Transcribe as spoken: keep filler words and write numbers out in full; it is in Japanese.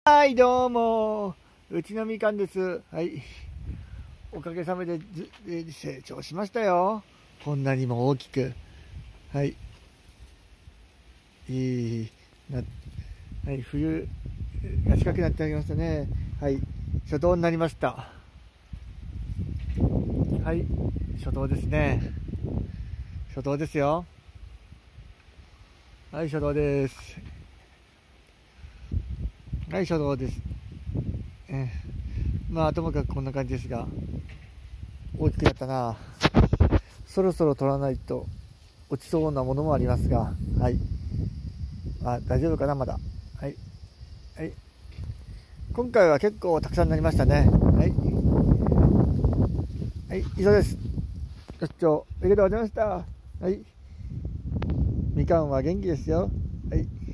はい、どうも。うちのみかんです。はい。おかげさまでず成長しましたよ。こんなにも大きく。はい。いいな、はい、冬が近くなってまいりましたね。はい。初冬になりました。はい。初冬ですね。初冬ですよ。はい、初冬です。はい、初冬です。えー、まあ、ともかくこんな感じですが、大きくなったな。そろそろ取らないと落ちそうなものもありますが、はい。まあ、大丈夫かな、まだ。はい。はい。今回は結構たくさんになりましたね。はい。はい、以上です。ご視聴ありがとうございました。はい。みかんは元気ですよ。はい。